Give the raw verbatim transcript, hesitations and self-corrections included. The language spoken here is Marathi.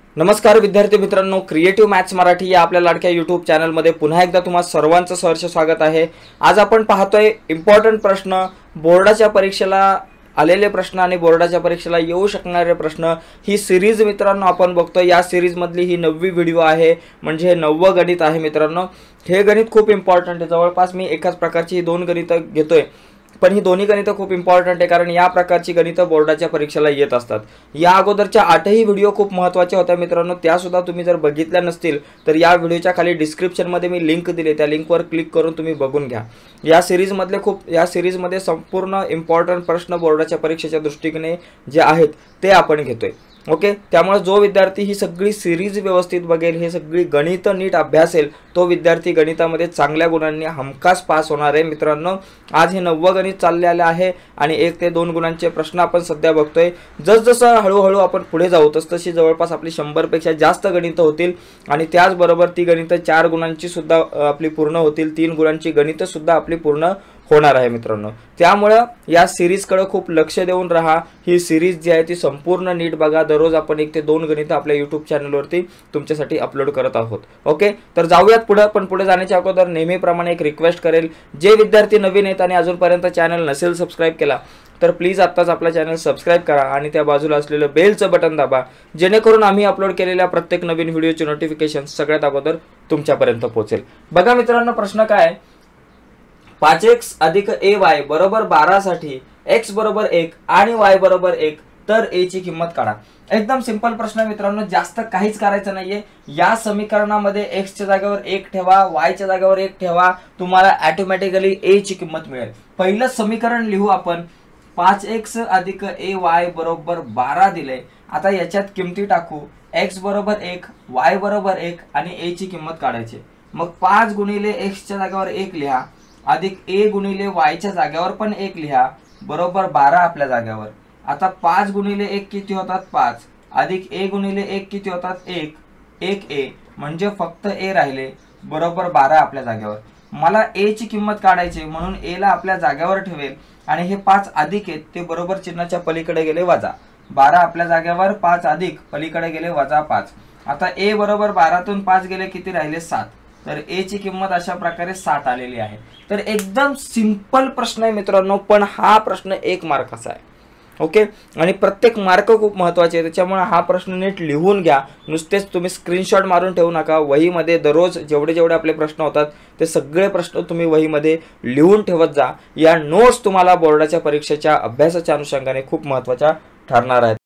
नमस्कार विद्यार्थी मित्रांनो, क्रिएटिव्ह मॅथ्स मराठी या आपल्या लाडक्या यूट्यूब चॅनलमध्ये पुन्हा एकदा तुम्हा सर्वांचं सहर्ष स्वागत आहे। आज आपण पाहतोय इम्पॉर्टंट प्रश्न, बोर्डाच्या परीक्षेला आलेले प्रश्न आणि बोर्डाच्या परीक्षेला येऊ शकणारे प्रश्न ही सिरीज मित्रांनो आपण बघतोय। या सिरीज मधली ही नववी व्हिडिओ आहे, म्हणजे हे नववं गणित आहे मित्रांनो। हे गणित खूप इम्पॉर्टंट आहे। जवळपास मी एकाच प्रकारची ही दोन गणित घेतोय, पण ही दोन्ही गणितं खूप इम्पॉर्टंट आहे कारण या प्रकारची गणितं बोर्डाच्या परीक्षेला येत असतात। या अगोदरच्या आठही व्हिडिओ खूप महत्त्वाच्या होत्या मित्रांनो, त्या सुद्धा तुम्ही जर बघितल्या नसतील तर या व्हिडिओच्या खाली डिस्क्रिप्शन मध्ये मी लिंक दिली, त्या लिंकवर क्लिक करून तुम्ही बघून घ्या। या सिरीज मधले खूप या सिरीज मध्ये संपूर्ण इम्पॉर्टंट प्रश्न बोर्डाच्या परीक्षेच्या दृष्टीने जे आहेत ते आपण घेतोय। ओके, त्यामुळे जो विद्यार्थी ही सगळी सिरीज व्यवस्थित बघेल, हे सगळी गणित नीट अभ्यासेल, तो विद्यार्थी गणितामध्ये चांगल्या गुणांनी हमखास पास होणार आहे मित्रांनो। आज हे नववं गणित चालले आले आहे आणि एक ते दोन गुणांचे प्रश्न आपण सध्या बघतोय। जसजसं हळूहळू आपण पुढे जाऊ तसतशी जवळपास आपली शंभर पेक्षा जास्त गणितं होतील आणि त्याचबरोबर ती गणितं चार गुणांची सुद्धा आपली पूर्ण होतील, तीन गुणांची गणितं सुद्धा आपली पूर्ण होणार आहे मित्रांनो। त्यामुळे या सिरीज कडे खूप लक्ष देऊन राहा। ही सिरीज जी आहे ती संपूर्ण नीट बघा। दररोज आपण एक ते दोन गणितं आपल्या यूट्यूब चॅनलवरती तुमच्यासाठी अपलोड करत आहोत। ओके, तर जाऊयात पुढे। पण पुढे जाण्याच्या अगोदर नेहमीप्रमाणे एक रिक्वेस्ट करेल, जे विद्यार्थी नवीन आहेत आणि अजूनपर्यंत चॅनल नसेल सबस्क्राइब केला तर प्लीज आत्ताच आपला चॅनल सबस्क्राइब करा आणि त्या बाजूला असलेलं बेलचं बटन दाबा, जेणेकरून आम्ही अपलोड केलेल्या प्रत्येक नवीन व्हिडिओचे नोटिफिकेशन सगळ्यात अगोदर तुमच्यापर्यंत पोहोचेल। बघा मित्रांनो, प्रश्न काय आहे, पाच एक्स अधिक ए वाय बरोबर बारा साठी एक्स बरोबर एक आणि वाय बरोबर एक, तर ए ची किंमत काढा। एकदम सिंपल प्रश्न मित्रांनो, जास्त काहीच करायचं नाहीये। या समीकरणामध्ये एक्स च्या जागेवर एक ठेवा, वाय च्या जागेवर एक ठेवा, तुम्हाला ऑटोमॅटिकली ए ची किंमत मिळेल। पहिलं समीकरण लिहू आपण, पाच एक्स अधिक ए वाय बरोबर बारा दिले। आता याच्यात किमती टाकू, एक्स बरोबर एक, वाय बरोबर एक आणि ए ची किंमत काढायची। मग पाच गुणिले एक्स च्या जागेवर एक लिहा, अधिक ए गुणिले वाय च्या जागेवर पण एक लिहा, बरोबर बारा आपल्या जागेवर। आता पाच गुणिले एक किती होतात, पाच, अधिक ए गुणिले एक किती होतात, एक, एक ए म्हणजे फक्त ए राहिले, बरोबर बारा आपल्या जागेवर। मला ए ची किंमत काढायची म्हणून ए ला आपल्या जागेवर ठेवेल आणि हे पाच अधिक आहेत ते बरोबर चिन्हाच्या पलीकडे गेले वजा, बारा आपल्या जागेवर, पाच अधिक पलीकडे गेले वजा पाच। आता ए बरोबर बारातून पाच गेले किती राहिले, सात, तर ए ची किंमत अशा प्रकारे सात आलेली आहे। तर एकदम सिंपल प्रश्न आहे मित्रांनो, पण हा प्रश्न एक मार्काचा आहे। ओके, आणि प्रत्येक मार्क खूप महत्त्वाचे आहे, त्याच्यामुळे हा प्रश्न नीट लिहून घ्या। नुसतेच तुम्ही स्क्रीनशॉट मारून ठेवू नका, वहीमध्ये दररोज जेवढे जेवढे आपले प्रश्न होतात ते सगळे प्रश्न तुम्ही वहीमध्ये लिहून ठेवत जा। या नोट्स तुम्हाला बोर्डाच्या परीक्षेच्या अभ्यासाच्या अनुषंगाने खूप महत्त्वाच्या ठरणार आहेत।